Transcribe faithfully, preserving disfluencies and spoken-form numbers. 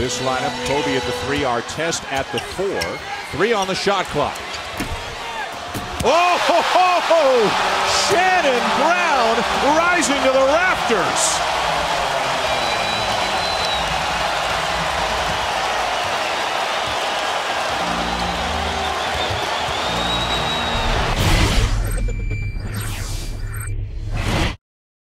this lineup, Kobe at the three, Artest at the four. Three on the shot clock. Oh, ho, ho, ho! Shannon Brown rising to the rafters.